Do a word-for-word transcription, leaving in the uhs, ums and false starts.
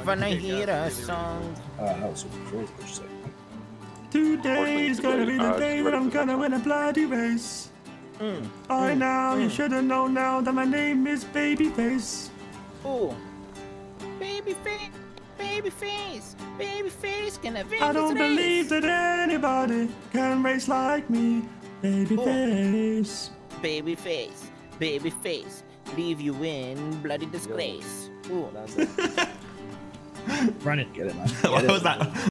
wanna hear a song. Uh, that was super crazy. What you say? Today is gonna be the day that I'm gonna win a bloody race. Mm. I mm, now, mm. you should've known now that my name is Babyface. Oh. Babyface, babyface, babyface, gonna win I don't this race. believe that anybody can race like me. Babyface. Babyface, babyface, leave you in bloody disgrace. Ooh. That's it. Run it. Get it, man. What Get was it. that?